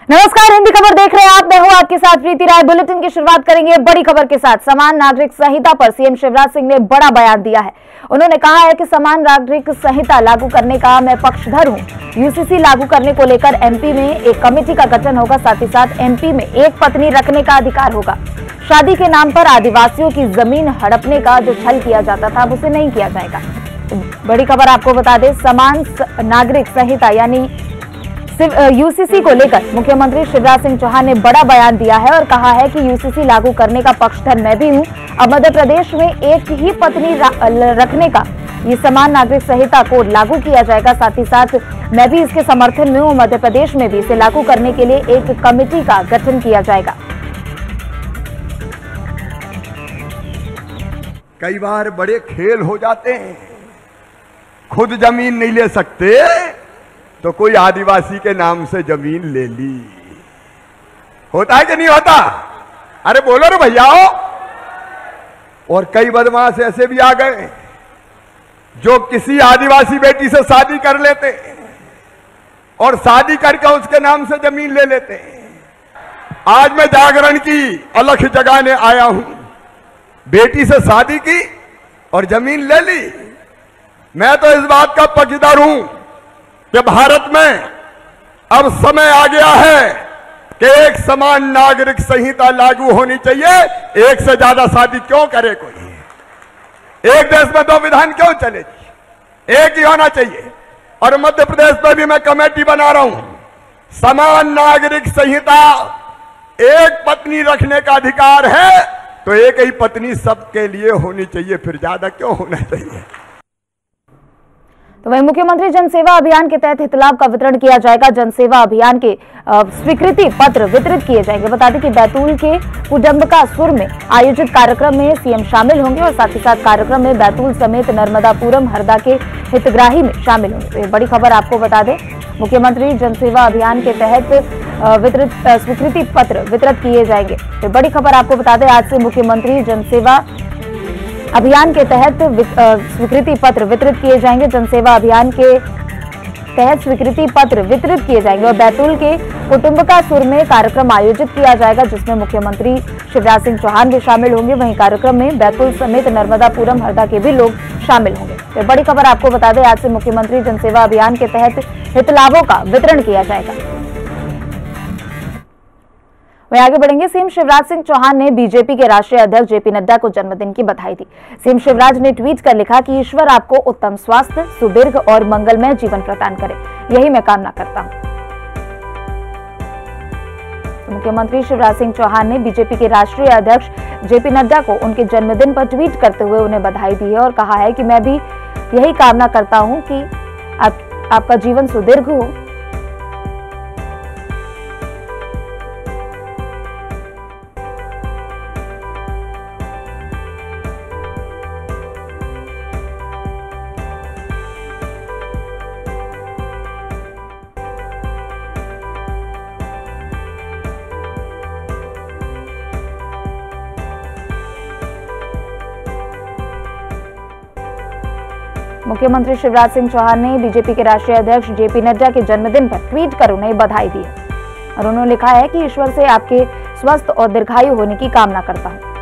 नमस्कार, हिंदी खबर देख रहे हैं आप। मैं हूं आपके साथ प्रीति राय। बुलेटिन की शुरुआत करेंगे बड़ी खबर के साथ। समान नागरिक संहिता पर सीएम शिवराज सिंह ने बड़ा बयान दिया है। उन्होंने कहा है कि समान नागरिक संहिता लागू करने का मैं पक्षधर हूं। यूसीसी लागू करने को लेकर एमपी में एक कमेटी का गठन होगा। साथ ही साथ एमपी में एक पत्नी रखने का अधिकार होगा। शादी के नाम पर आदिवासियों की जमीन हड़पने का जो छल किया जाता था, उसे नहीं किया जाएगा। बड़ी खबर आपको बता दें, समान नागरिक संहिता यानी यूसीसी को लेकर मुख्यमंत्री शिवराज सिंह चौहान ने बड़ा बयान दिया है और कहा है कि यूसीसी लागू करने का पक्षधर मैं भी हूं। अब मध्य प्रदेश में एक ही पत्नी रखने का ये समान नागरिक संहिता को लागू किया जाएगा। साथ ही साथ मैं भी इसके समर्थन में हूं। मध्य प्रदेश में भी इसे लागू करने के लिए एक कमेटी का गठन किया जाएगा। कई बार बड़े खेल हो जाते हैं, खुद जमीन नहीं ले सकते तो कोई आदिवासी के नाम से जमीन ले ली। होता है कि नहीं होता? अरे बोलो रे भैया। और कई बदमाश ऐसे भी आ गए जो किसी आदिवासी बेटी से शादी कर लेते और शादी करके उसके नाम से जमीन ले लेते। आज मैं जागरण की अलख जगाने आया हूं। बेटी से शादी की और जमीन ले ली। मैं तो इस बात का पक्षधर हूं कि भारत में अब समय आ गया है कि एक समान नागरिक संहिता लागू होनी चाहिए। एक से ज्यादा शादी क्यों करे कोई? एक देश में दो विधान क्यों चलेगी? एक ही होना चाहिए। और मध्य प्रदेश में भी मैं कमेटी बना रहा हूं। समान नागरिक संहिता, एक पत्नी रखने का अधिकार है तो एक ही पत्नी सबके लिए होनी चाहिए, फिर ज्यादा क्यों होना चाहिए? तो वहीं मुख्यमंत्री जनसेवा अभियान के तहत हितलाभ का वितरण किया जाएगा। जनसेवा अभियान के स्वीकृति पत्र वितरित किए जाएंगे। बता दें कि बैतूल के कुडम्बकासुर में आयोजित कार्यक्रम में सीएम शामिल होंगे और साथ ही साथ कार्यक्रम में बैतूल समेत नर्मदापुरम, हरदा के हितग्राही में शामिल होंगे। तो ये बड़ी खबर आपको बता दें, मुख्यमंत्री जनसेवा अभियान के तहत वितरित स्वीकृति पत्र वितरित किए जाएंगे। तो बड़ी खबर आपको बता दें, आज से मुख्यमंत्री जनसेवा अभियान के तहत स्वीकृति पत्र वितरित किए जाएंगे। जनसेवा अभियान के तहत स्वीकृति पत्र वितरित किए जाएंगे और बैतूल के कुटुंबकासुर में कार्यक्रम आयोजित किया जाएगा, जिसमें मुख्यमंत्री शिवराज सिंह चौहान भी शामिल होंगे। वहीं कार्यक्रम में बैतूल समेत नर्मदापुरम, हरदा के भी लोग शामिल होंगे। तो बड़ी खबर आपको बता दें, आज से मुख्यमंत्री जनसेवा अभियान के तहत हितलाभों का वितरण किया जाएगा। वहीं आगे बढ़ेंगे, सीएम शिवराज सिंह चौहान ने बीजेपी के राष्ट्रीय अध्यक्ष जेपी नड्डा को जन्मदिन की बधाई दी। सीएम शिवराज ने ट्वीट कर लिखा कि ईश्वर आपको उत्तम स्वास्थ्य, सुदीर्घ और मंगलमय जीवन प्रदान करे, यही मैं कामना करता हूं। मुख्यमंत्री शिवराज सिंह चौहान ने बीजेपी के राष्ट्रीय अध्यक्ष जेपी नड्डा को उनके जन्मदिन पर ट्वीट करते हुए उन्हें बधाई दी है और कहा है कि मैं भी यही कामना करता हूं कि आपका जीवन सुदीर्घ हो। मुख्यमंत्री शिवराज सिंह चौहान ने बीजेपी के राष्ट्रीय अध्यक्ष जेपी नड्डा के जन्मदिन पर ट्वीट कर उन्हें बधाई दी है और उन्होंने लिखा है कि ईश्वर से आपके स्वस्थ और दीर्घायु होने की कामना करता हूं।